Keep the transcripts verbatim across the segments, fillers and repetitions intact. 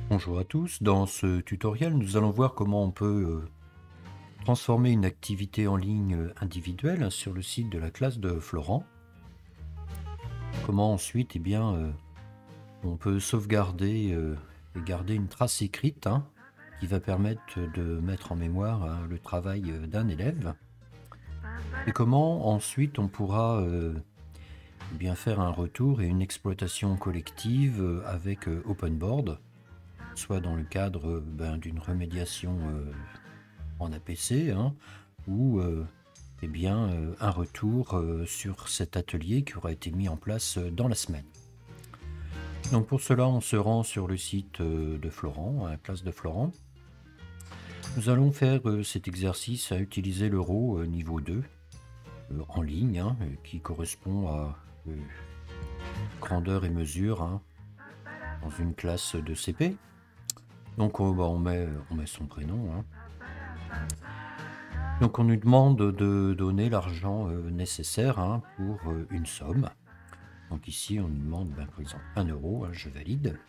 Bonjour à tous, dans ce tutoriel nous allons voir comment on peut euh, transformer une activité en ligne euh, individuelle sur le site de la classe de Florent. Comment ensuite eh bien, euh, on peut sauvegarder euh, et garder une trace écrite hein, qui va permettre de mettre en mémoire hein, le travail euh, d'un élève. Et comment ensuite on pourra euh, eh bien, faire un retour et une exploitation collective euh, avec euh, OpenBoard, soit dans le cadre euh, ben, d'une remédiation euh, en A P C hein, ou euh, eh bien, euh, un retour euh, sur cet atelier qui aura été mis en place euh, dans la semaine. Donc pour cela, on se rend sur le site euh, de Florent, à la classe de Florent. Nous allons faire euh, cet exercice à utiliser l'euro euh, niveau deux euh, en ligne, hein, euh, qui correspond à euh, grandeur et mesure hein, dans une classe de C P. Donc euh, bah, on, met, on met son prénom. Hein. Donc on nous demande de donner l'argent euh, nécessaire hein, pour euh, une somme. Donc ici on nous demande ben, par exemple un euro, hein, je valide.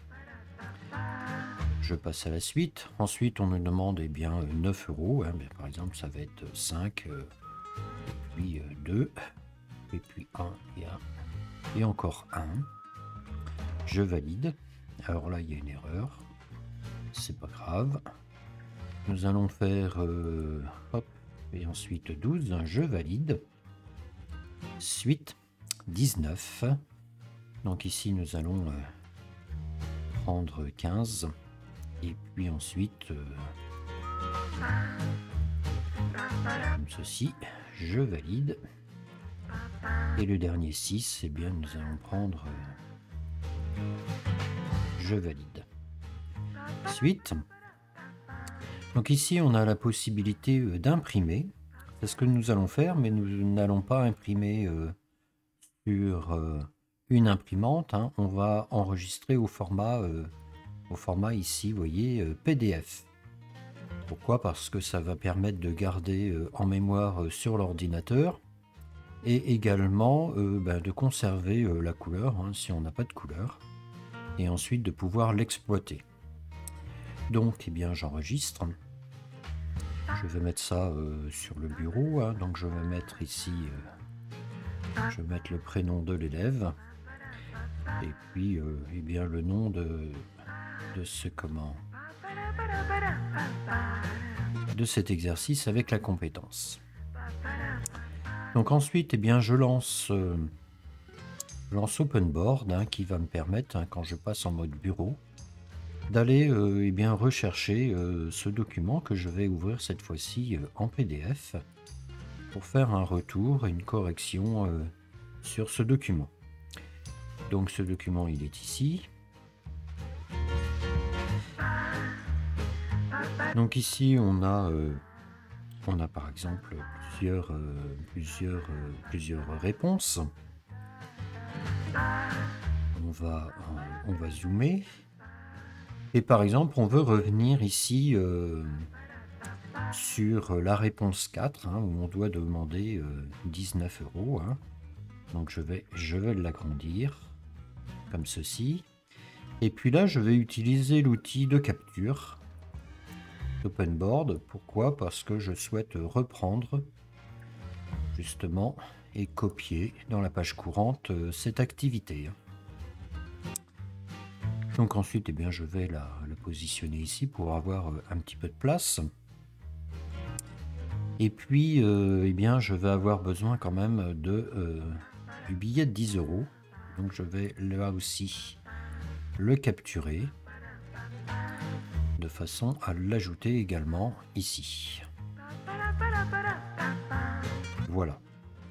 Je passe à la suite. Ensuite on nous demande eh bien neuf euros. Hein, ben, par exemple ça va être cinq, euh, et puis euh, deux, et puis un et un, et encore un. Je valide. Alors là il y a une erreur. C'est pas grave. Nous allons faire euh, hop, et ensuite douze. Je valide. Suite dix-neuf. Donc ici nous allons euh, prendre quinze et puis ensuite euh, comme ceci, je valide. Et le dernier six, eh bien nous allons prendre euh, je valide. Suite. Donc ici on a la possibilité euh, d'imprimer. C'est ce que nous allons faire, mais nous n'allons pas imprimer euh, sur euh, une imprimante, hein. On va enregistrer au format, euh, au format ici, vous voyez, euh, P D F. Pourquoi? Parce que ça va permettre de garder euh, en mémoire euh, sur l'ordinateur et également euh, ben, de conserver euh, la couleur, hein, si on n'a pas de couleur, et ensuite de pouvoir l'exploiter. Donc, eh bien, j'enregistre. Je vais mettre ça euh, sur le bureau, hein. Donc je vais mettre ici, euh, je vais mettre le prénom de l'élève. Et puis, euh, eh bien, le nom de, de ce comment de cet exercice avec la compétence. Donc ensuite, eh bien, je lance, euh, lance OpenBoard hein, qui va me permettre, hein, quand je passe en mode bureau, d'aller euh, eh bien rechercher euh, ce document que je vais ouvrir cette fois-ci euh, en P D F pour faire un retour et une correction euh, sur ce document. Donc ce document, il est ici. Donc ici, on a, euh, on a par exemple plusieurs, euh, plusieurs, euh, plusieurs réponses. On va, on va zoomer. Et par exemple, on veut revenir ici euh, sur la réponse quatre, hein, où on doit demander euh, dix-neuf euros. Hein. Donc je vais, je vais l'agrandir comme ceci. Et puis là, je vais utiliser l'outil de capture d'OpenBoard. Pourquoi? Parce que je souhaite reprendre justement et copier dans la page courante euh, cette activité. Donc ensuite, eh bien, je vais la, la positionner ici pour avoir euh, un petit peu de place. Et puis, euh, eh bien, je vais avoir besoin quand même de, euh, du billet de dix euros. Donc je vais là aussi le capturer de façon à l'ajouter également ici. Voilà.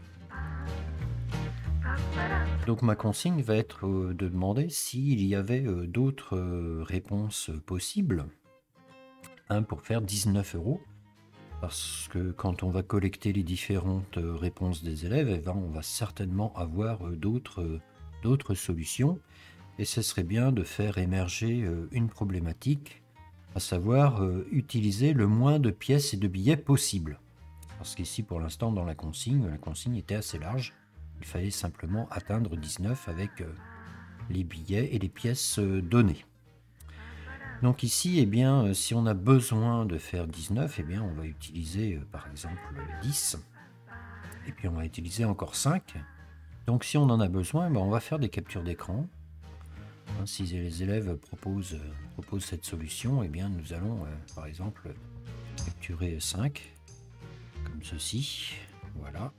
Donc ma consigne va être euh, de demander s'il y avait euh, d'autres euh, réponses possibles hein, pour faire dix-neuf euros. Parce que quand on va collecter les différentes euh, réponses des élèves, eh ben, on va certainement avoir euh, d'autres euh, d'autres solutions. Et ce serait bien de faire émerger euh, une problématique, à savoir euh, utiliser le moins de pièces et de billets possible. Parce qu'ici, pour l'instant, dans la consigne, la consigne était assez large. Il fallait simplement atteindre dix-neuf avec euh, les billets et les pièces euh, données. Donc ici, eh bien, euh, si on a besoin de faire dix-neuf, eh bien, on va utiliser euh, par exemple dix. Et puis on va utiliser encore cinq. Donc si on en a besoin, ben, on va faire des captures d'écran. Hein, si les élèves proposent, euh, proposent cette solution, eh bien, nous allons euh, par exemple capturer cinq, comme ceci. Voilà.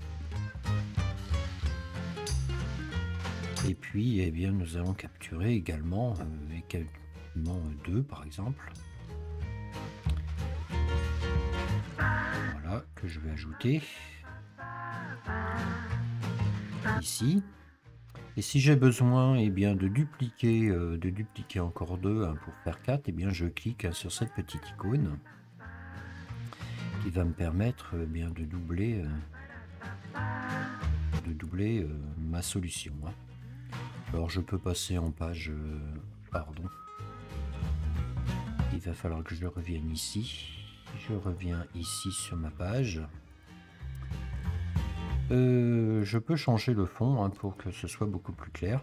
Et puis, eh bien, nous allons capturer également euh, également deux, par exemple. Voilà, que je vais ajouter ici. Et si j'ai besoin eh bien, de, dupliquer, euh, de dupliquer encore deux hein, pour faire quatre, eh bien, je clique hein, sur cette petite icône qui va me permettre eh bien, de doubler, euh, de doubler euh, ma solution. Hein. Alors je peux passer en page, euh, pardon, il va falloir que je revienne ici, je reviens ici sur ma page, euh, je peux changer le fond hein, pour que ce soit beaucoup plus clair.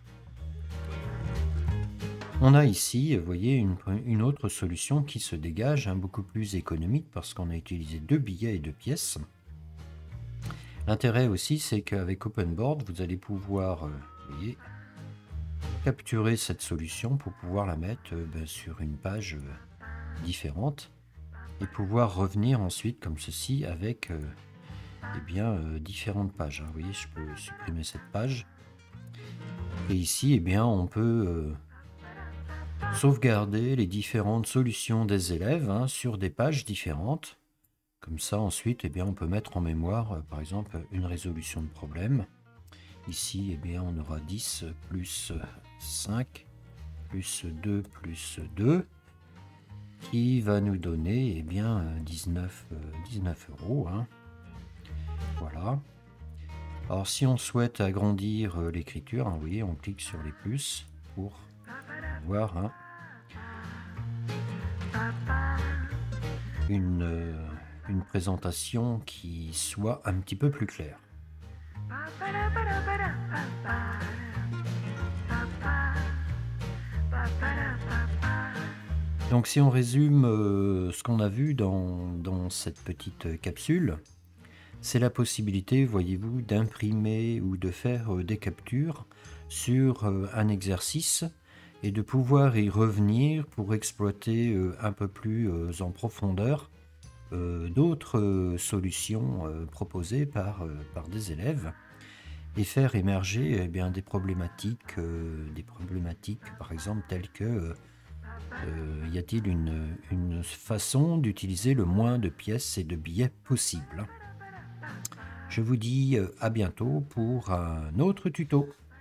On a ici, vous voyez, une, une autre solution qui se dégage, hein, beaucoup plus économique parce qu'on a utilisé deux billets et deux pièces. L'intérêt aussi, c'est qu'avec OpenBoard, vous allez pouvoir, euh, vous voyez, capturer cette solution pour pouvoir la mettre euh, ben, sur une page euh, différente et pouvoir revenir ensuite comme ceci avec euh, eh bien, euh, différentes pages. Hein. Vous voyez, je peux supprimer cette page. Et ici, eh bien, on peut euh, sauvegarder les différentes solutions des élèves hein, sur des pages différentes. Comme ça, ensuite, eh bien, on peut mettre en mémoire, euh, par exemple, une résolution de problème. Ici, eh bien, on aura dix plus cinq plus deux plus deux qui va nous donner eh bien, dix-neuf, dix-neuf euros. Hein. Voilà. Alors, si on souhaite agrandir l'écriture, hein, vous voyez, on clique sur les plus pour voir hein, une, euh, une présentation qui soit un petit peu plus claire. Donc si on résume euh, ce qu'on a vu dans, dans cette petite capsule, c'est la possibilité, voyez-vous, d'imprimer ou de faire euh, des captures sur euh, un exercice et de pouvoir y revenir pour exploiter euh, un peu plus euh, en profondeur euh, d'autres euh, solutions euh, proposées par, euh, par des élèves et faire émerger eh bien, des problématiques, euh, des problématiques par exemple telles que euh, euh, y a-t-il une, une façon d'utiliser le moins de pièces et de billets possible. Je vous dis à bientôt pour un autre tuto.